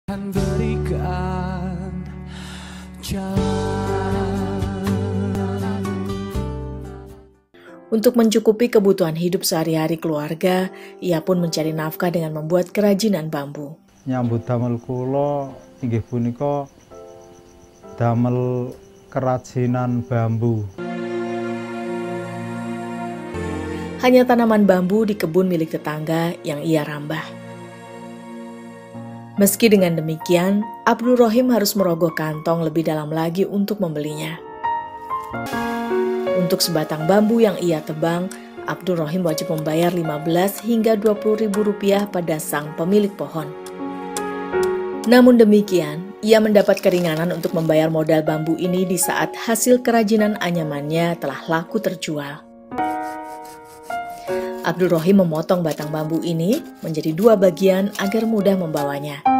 Berikan jalan. Untuk mencukupi kebutuhan hidup sehari-hari keluarga, ia pun mencari nafkah dengan membuat kerajinan bambu. Nyambut damel kula inggih punika damel kerajinan bambu. Hanya tanaman bambu di kebun milik tetangga yang ia rambah. Meski dengan demikian, Abdul Rohim harus merogoh kantong lebih dalam lagi untuk membelinya. Untuk sebatang bambu yang ia tebang, Abdul Rohim wajib membayar 15 hingga 20 ribu rupiah pada sang pemilik pohon. Namun demikian, ia mendapat keringanan untuk membayar modal bambu ini di saat hasil kerajinan anyamannya telah laku terjual. Abdul Rohim memotong batang bambu ini menjadi 2 bagian agar mudah membawanya.